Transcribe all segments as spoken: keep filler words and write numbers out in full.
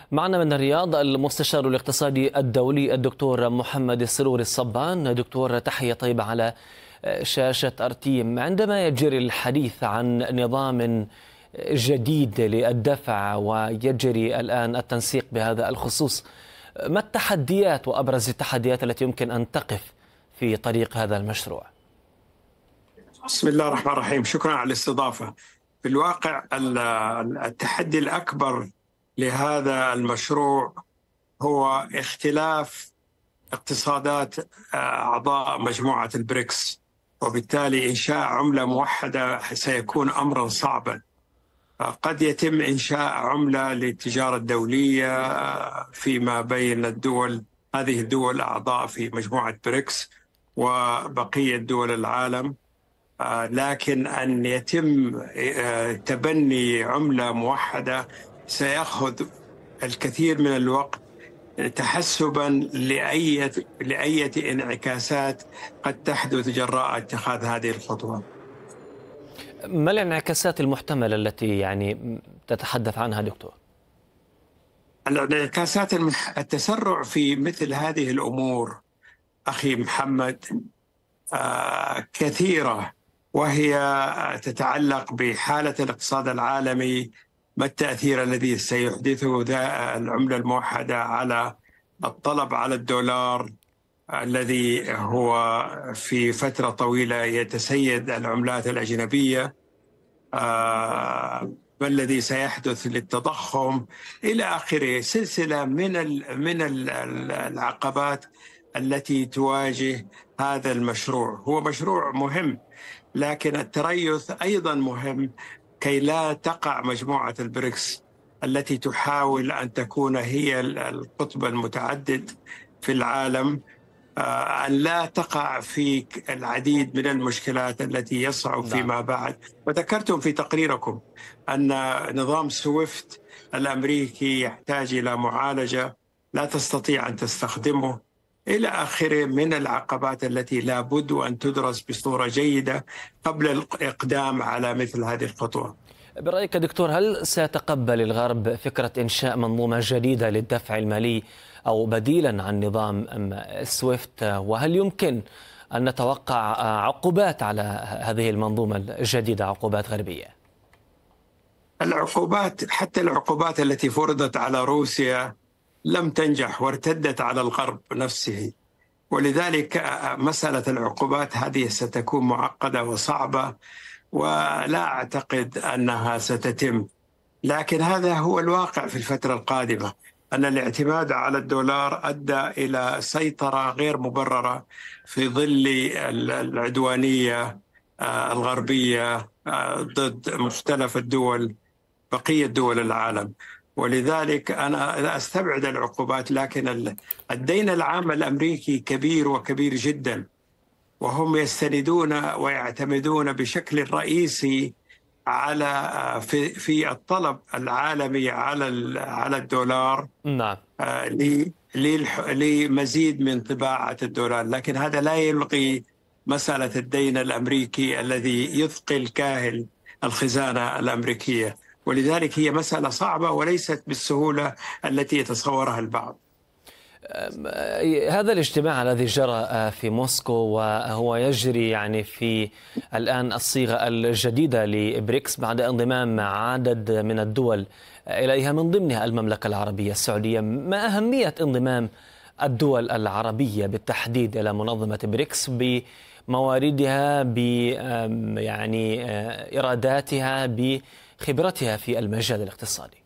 معنا من الرياض المستشار الاقتصادي الدولي الدكتور محمد السروري الصبان. دكتور، تحية طيبة على شاشة أرتيم. عندما يجري الحديث عن نظام جديد للدفع ويجري الآن التنسيق بهذا الخصوص، ما التحديات وأبرز التحديات التي يمكن أن تقف في طريق هذا المشروع؟ بسم الله الرحمن الرحيم، شكرا على الاستضافة. في الواقع التحدي الأكبر لهذا المشروع هو اختلاف اقتصادات أعضاء مجموعة البريكس، وبالتالي إنشاء عملة موحدة سيكون أمرا صعبا. قد يتم إنشاء عملة للتجارة الدولية فيما بين الدول، هذه الدول أعضاء في مجموعة بريكس وبقية دول العالم، لكن أن يتم تبني عملة موحدة سيأخذ الكثير من الوقت تحسبا لأي لأي انعكاسات قد تحدث جراء اتخاذ هذه الخطوة. ما الانعكاسات المحتملة التي يعني تتحدث عنها دكتور؟ الانعكاسات المح... التسرع في مثل هذه الأمور أخي محمد آه كثيرة، وهي تتعلق بحالة الاقتصاد العالمي، ما التأثير الذي سيحدثه العملة الموحدة على الطلب على الدولار الذي هو في فترة طويلة يتسيد العملات الأجنبية، آه ما الذي سيحدث للتضخم إلى آخره. سلسلة من من العقبات التي تواجه هذا المشروع. هو مشروع مهم، لكن التريث أيضا مهم كي لا تقع مجموعة البريكس التي تحاول أن تكون هي القطب المتعدد في العالم، أن لا تقع في العديد من المشكلات التي يصعب فيما بعد. وذكرتم في تقريركم أن نظام سويفت الأمريكي يحتاج إلى معالجة، لا تستطيع أن تستخدمه إلى آخره من العقبات التي لا بد أن تدرس بصورة جيدة قبل الإقدام على مثل هذه الخطوة. برأيك دكتور، هل سيتقبل الغرب فكرة إنشاء منظومة جديدة للدفع المالي أو بديلا عن نظام سويفت؟ وهل يمكن أن نتوقع عقوبات على هذه المنظومة الجديدة، عقوبات غربية؟ العقوبات، حتى العقوبات التي فرضت على روسيا لم تنجح وارتدت على الغرب نفسه، ولذلك مسألة العقوبات هذه ستكون معقدة وصعبة، ولا أعتقد أنها ستتم. لكن هذا هو الواقع في الفترة القادمة، أن الاعتماد على الدولار أدى إلى سيطرة غير مبررة في ظل العدوانية الغربية ضد مختلف الدول، بقية دول العالم. ولذلك أنا أستبعد العقوبات، لكن الدين العام الأمريكي كبير وكبير جدا، وهم يستندون ويعتمدون بشكل رئيسي على في في الطلب العالمي على على الدولار، نعم، لمزيد من طباعة الدولار. لكن هذا لا يلغي مسألة الدين الأمريكي الذي يثقل كاهل الخزانة الأمريكية، ولذلك هي مسألة صعبة وليست بالسهولة التي يتصورها البعض. هذا الاجتماع الذي جرى في موسكو وهو يجري يعني في الآن الصيغة الجديدة لبريكس بعد انضمام عدد من الدول إليها من ضمنها المملكة العربية السعودية، ما أهمية انضمام الدول العربية بالتحديد إلى منظمة بريكس بمواردها، ب يعني إيراداتها، بخبرتها في المجال الاقتصادي؟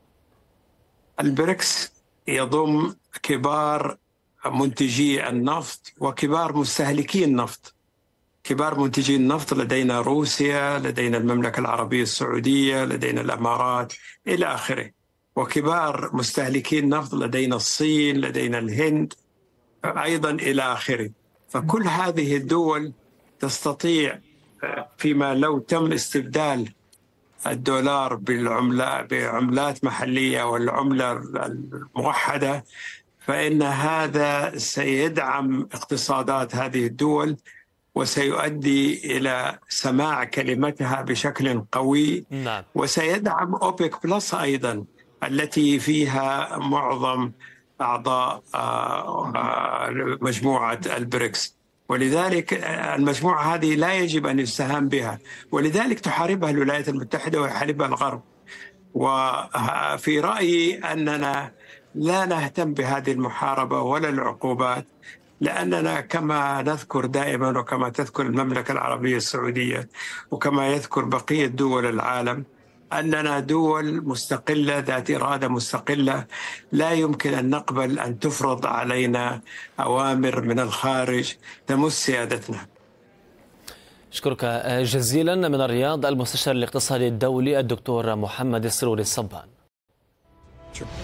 البريكس يضم كبار منتجي النفط وكبار مستهلكي النفط. كبار منتجي النفط لدينا روسيا، لدينا المملكة العربية السعودية، لدينا الإمارات إلى آخره. وكبار مستهلكي النفط لدينا الصين، لدينا الهند أيضا إلى آخره. فكل هذه الدول تستطيع فيما لو تم استبدال الدولار بالعملة بعملات محلية والعملة الموحدة، فإن هذا سيدعم اقتصادات هذه الدول وسيؤدي إلى سماع كلمتها بشكل قوي. نعم. وسيدعم أوبك بلس أيضا التي فيها معظم أعضاء مجموعة البريكس. ولذلك المجموعة هذه لا يجب أن يستهان بها، ولذلك تحاربها الولايات المتحدة ويحاربها الغرب. وفي رأيي أننا لا نهتم بهذه المحاربة ولا العقوبات، لأننا كما نذكر دائما وكما تذكر المملكة العربية السعودية وكما يذكر بقية دول العالم أننا دول مستقلة ذات إرادة مستقلة، لا يمكن أن نقبل أن تفرض علينا أوامر من الخارج تمس سيادتنا. أشكرك جزيلا. من الرياض المستشار الاقتصادي الدولي الدكتور محمد السروري الصبان.